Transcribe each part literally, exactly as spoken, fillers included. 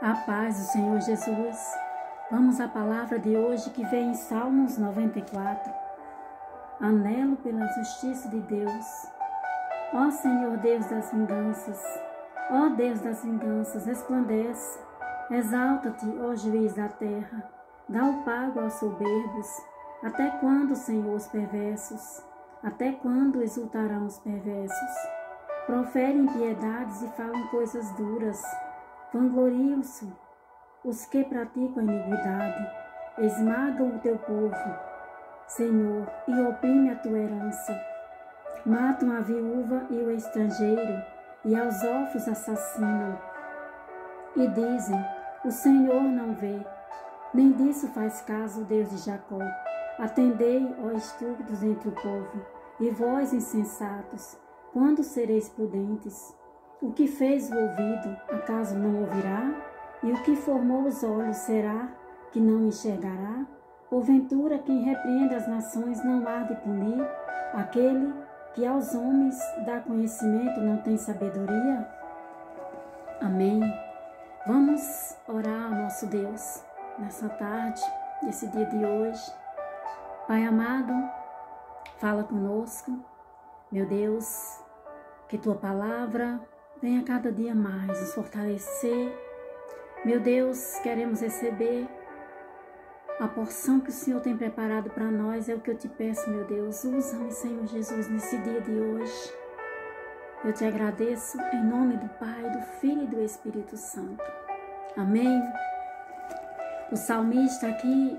A paz do Senhor Jesus. Vamos à palavra de hoje que vem em Salmos noventa e quatro. Anelo pela justiça de Deus. Ó Senhor Deus das vinganças, ó Deus das vinganças, resplandece. Exalta-te, ó juiz da terra. Dá o pago aos soberbos. Até quando, Senhor, os perversos? Até quando exultarão os perversos? Proferem impiedades e falam coisas duras. Vangloriam-se os que praticam a iniquidade, esmagam o teu povo, Senhor, e oprime a tua herança. Matam a viúva e o estrangeiro, e aos órfãos assassinam. E dizem, o Senhor não vê, nem disso faz caso o Deus de Jacó. Atendei, ó estúpidos entre o povo, e vós insensatos, quando sereis prudentes? O que fez o ouvido, acaso não ouvirá? E o que formou os olhos, será que não enxergará? Porventura, quem repreende as nações não há de punir? Aquele que aos homens dá conhecimento não tem sabedoria? Amém. Vamos orar ao nosso Deus nessa tarde, nesse dia de hoje. Pai amado, fala conosco. Meu Deus, que Tua palavra venha cada dia mais nos fortalecer. Meu Deus, queremos receber a porção que o Senhor tem preparado para nós. É o que eu te peço, meu Deus. Usa-me, Senhor Jesus, nesse dia de hoje. Eu te agradeço em nome do Pai, do Filho e do Espírito Santo. Amém. O salmista aqui,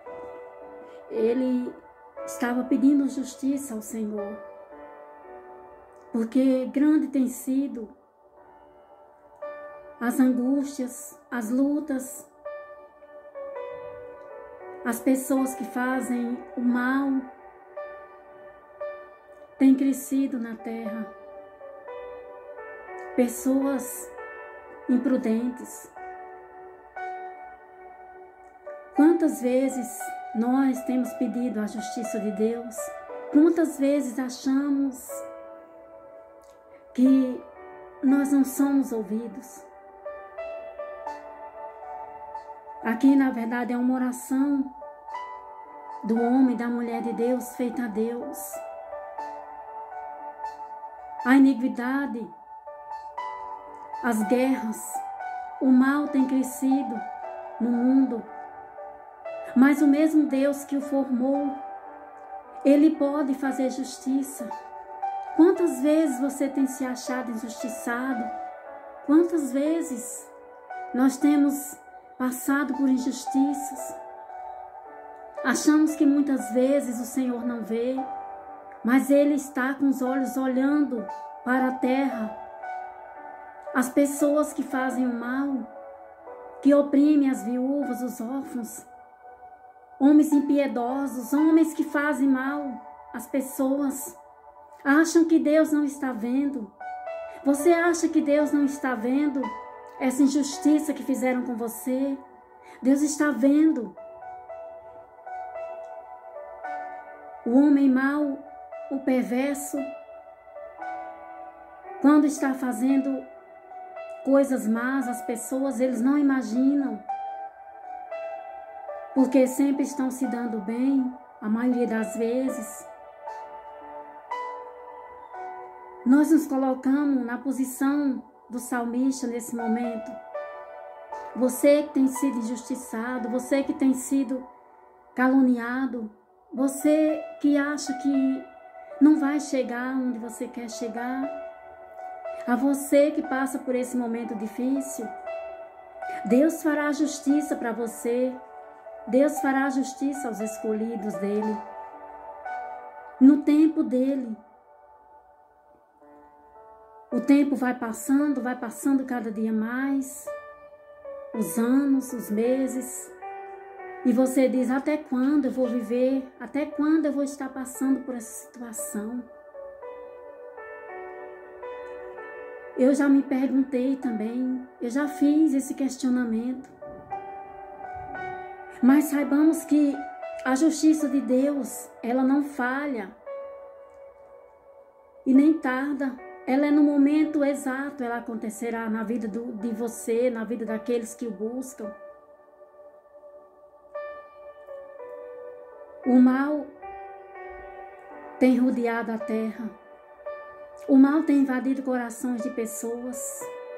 ele estava pedindo justiça ao Senhor, porque grande tem sido as angústias, as lutas, as pessoas que fazem o mal têm crescido na terra. Pessoas imprudentes. Quantas vezes nós temos pedido a justiça de Deus? Quantas vezes achamos que nós não somos ouvidos? Aqui, na verdade, é uma oração do homem e da mulher de Deus feita a Deus. A iniquidade, as guerras, o mal tem crescido no mundo. Mas o mesmo Deus que o formou, Ele pode fazer justiça. Quantas vezes você tem se achado injustiçado? Quantas vezes nós temos passado por injustiças? Achamos que muitas vezes o Senhor não vê, mas Ele está com os olhos olhando para a terra. As pessoas que fazem o mal, que oprimem as viúvas, os órfãos, homens impiedosos, homens que fazem mal às pessoas, acham que Deus não está vendo. Você acha que Deus não está vendo essa injustiça que fizeram com você? Deus está vendo. O homem mau, o perverso, quando está fazendo coisas más, as pessoas, eles não imaginam, porque sempre estão se dando bem, a maioria das vezes. Nós nos colocamos na posição do salmista nesse momento. Você que tem sido injustiçado, você que tem sido caluniado, você que acha que não vai chegar onde você quer chegar, a você que passa por esse momento difícil, Deus fará justiça para você. Deus fará justiça aos escolhidos dele, no tempo dele. O tempo vai passando, vai passando cada dia mais, os anos, os meses, e você diz, até quando eu vou viver? Até quando eu vou estar passando por essa situação? Eu já me perguntei também, eu já fiz esse questionamento. Mas saibamos que a justiça de Deus, ela não falha e nem tarda ela é no momento exato, ela acontecerá na vida do, de você, na vida daqueles que o buscam. O mal tem rodeado a terra. O mal tem invadido corações de pessoas.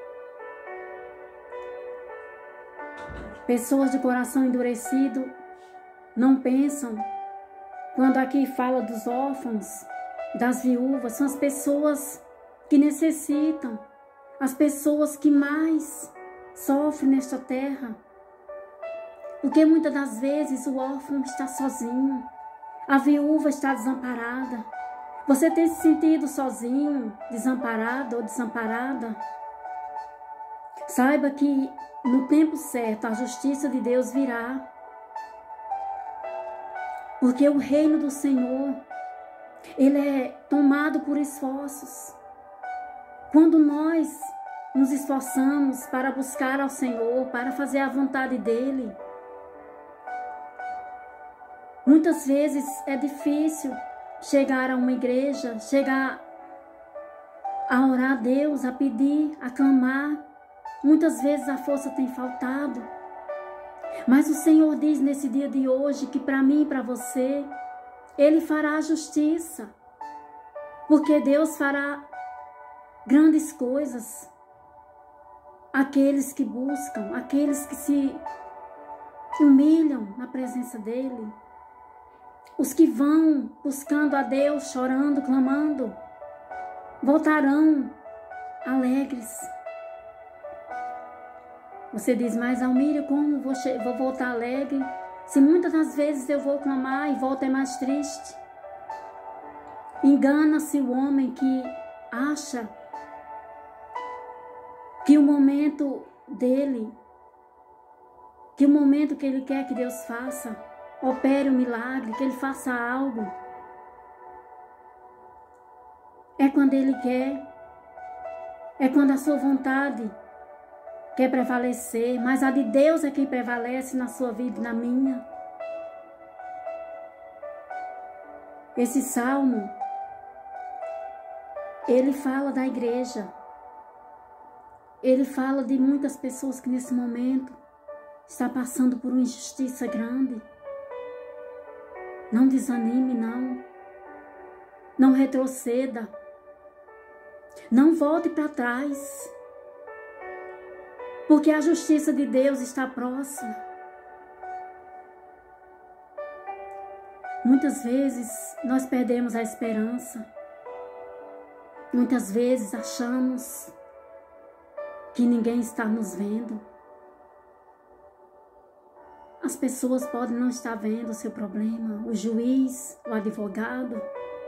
Pessoas de coração endurecido não pensam. Quando aqui fala dos órfãos, das viúvas, são as pessoas que necessitam, as pessoas que mais sofrem nesta terra. Porque muitas das vezes o órfão está sozinho, a viúva está desamparada. Você tem se sentido sozinho, desamparado ou desamparada? Saiba que no tempo certo a justiça de Deus virá. Porque o reino do Senhor, ele é tomado por esforços. Quando nós nos esforçamos para buscar ao Senhor, para fazer a vontade dEle, muitas vezes é difícil chegar a uma igreja, chegar a orar a Deus, a pedir, a clamar. Muitas vezes a força tem faltado. Mas o Senhor diz nesse dia de hoje que para mim e para você, Ele fará justiça. Porque Deus fará grandes coisas. Aqueles que buscam, aqueles que se humilham na presença dEle. Os que vão buscando a Deus, chorando, clamando, voltarão alegres. Você diz, mas Almíria, como vou, vou voltar alegre? Se muitas das vezes eu vou clamar e volto é mais triste. Engana-se o homem que acha que o momento dele, que o momento que ele quer que Deus faça, opere um milagre, que Ele faça algo, é quando Ele quer, é quando a sua vontade quer prevalecer, mas a de Deus é quem prevalece na sua vida e na minha. Esse salmo, ele fala da igreja, ele fala de muitas pessoas que nesse momento estão passando por uma injustiça grande. Não desanime, não. Não retroceda. Não volte para trás. Porque a justiça de Deus está próxima. Muitas vezes nós perdemos a esperança. Muitas vezes achamos que ninguém está nos vendo. As pessoas podem não estar vendo o seu problema, o juiz, o advogado.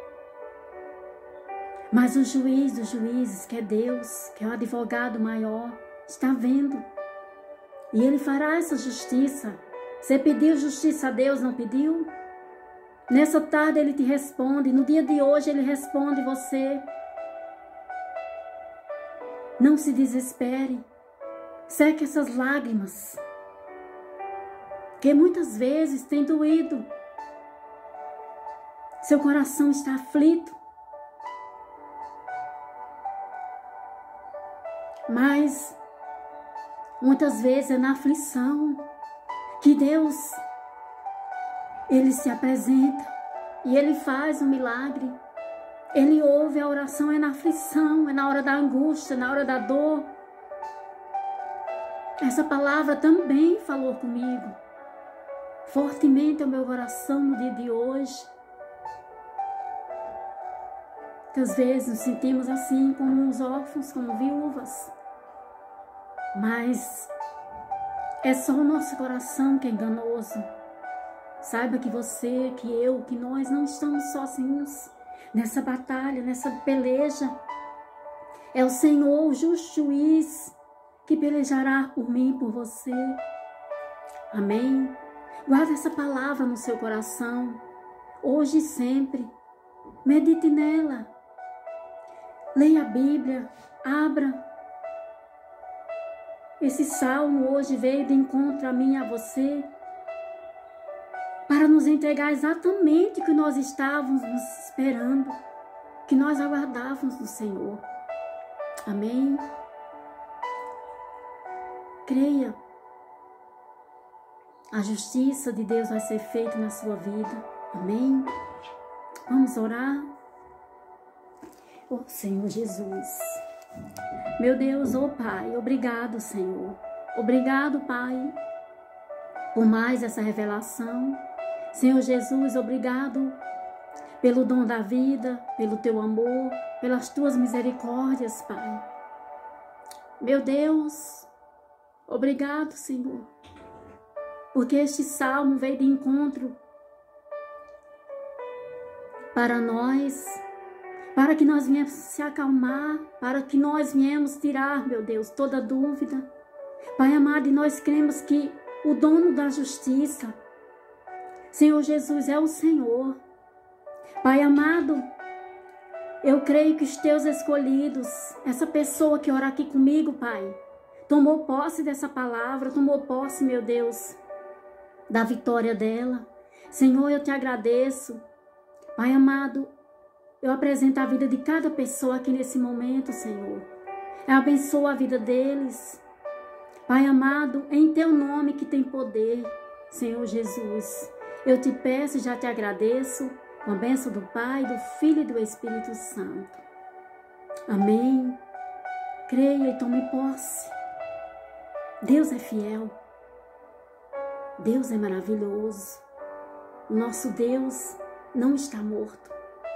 Mas o juiz dos juízes, que é Deus, que é o advogado maior, está vendo. E Ele fará essa justiça. Você pediu justiça a Deus, não pediu? Nessa tarde Ele te responde, no dia de hoje Ele responde você. Não se desespere. Seque essas lágrimas, que muitas vezes tem doído. Seu coração está aflito. Mas muitas vezes é na aflição que Deus, Ele se apresenta e Ele faz um milagre. Ele ouve a oração, é na aflição, é na hora da angústia, na hora da dor. Essa palavra também falou comigo fortemente ao meu coração no dia de hoje. Muitas vezes nos sentimos assim, como os órfãos, como viúvas. Mas é só o nosso coração que é enganoso. Saiba que você, que eu, que nós não estamos sozinhos nessa batalha, nessa peleja. É o Senhor, o justo juiz, que pelejará por mim e por você. Amém? Guarde essa palavra no seu coração, hoje e sempre. Medite nela. Leia a Bíblia, abra. Esse salmo hoje veio de encontro a mim e a você, para nos entregar exatamente o que nós estávamos nos esperando, que nós aguardávamos do Senhor. Amém? Creia. A justiça de Deus vai ser feita na sua vida. Amém? Vamos orar? Oh, Senhor Jesus. Meu Deus, oh Pai, obrigado, Senhor. Obrigado, Pai, por mais essa revelação. Senhor Jesus, obrigado pelo dom da vida, pelo teu amor, pelas tuas misericórdias, Pai. Meu Deus, obrigado, Senhor, porque este salmo veio de encontro para nós, para que nós viemos se acalmar, para que nós viemos tirar, meu Deus, toda dúvida. Pai amado, e nós cremos que o dono da justiça, Senhor Jesus, é o Senhor. Pai amado, eu creio que os teus escolhidos, essa pessoa que ora aqui comigo, Pai, tomou posse dessa palavra, tomou posse, meu Deus, da vitória dela. Senhor, eu te agradeço. Pai amado, eu apresento a vida de cada pessoa aqui nesse momento, Senhor. Eu abençoo a vida deles. Pai amado, em teu nome que tem poder, Senhor Jesus, eu te peço e já te agradeço, com a bênção do Pai, do Filho e do Espírito Santo. Amém. Creia e tome posse. Deus é fiel. Deus é maravilhoso. O nosso Deus não está morto.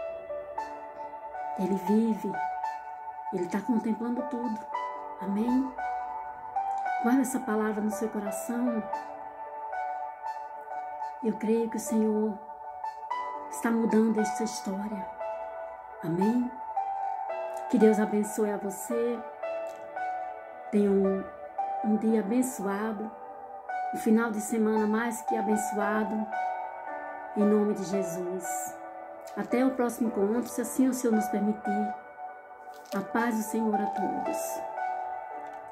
Ele vive. Ele está contemplando tudo. Amém. Guarda essa palavra no seu coração. Eu creio que o Senhor está mudando esta história. Amém? Que Deus abençoe a você. Tenha um, um dia abençoado. Um final de semana mais que abençoado. Em nome de Jesus. Até o próximo encontro, se assim o Senhor nos permitir. A paz do Senhor a todos.